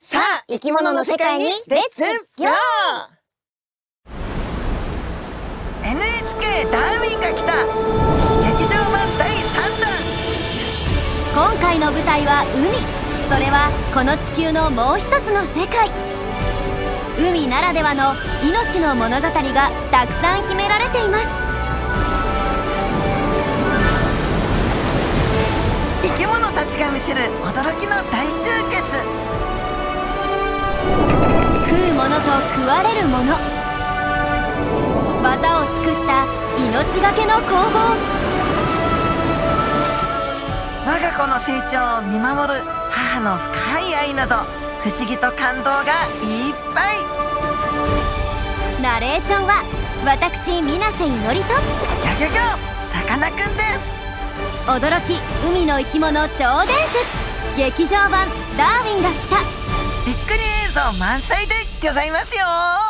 さあ、生き物の世界にレッツゴー。 NHK ダーウィンが来た劇場版第3弾。 今回の舞台は海。それはこの地球のもう一つの世界。海ならではの命の物語がたくさん秘められています。 生き物たちが見せる驚きの大集結。 食うものと食われるもの、技を尽くした命がけの攻防。 我が子の成長を見守る母の深い愛など、不思議と感動がいっぱい。 ナレーションは私水瀬いのりとギョギョギョさかなクンです。 驚き海の生き物超伝説劇場版ダーウィンが来た。 びっくり映像満載でございますよ。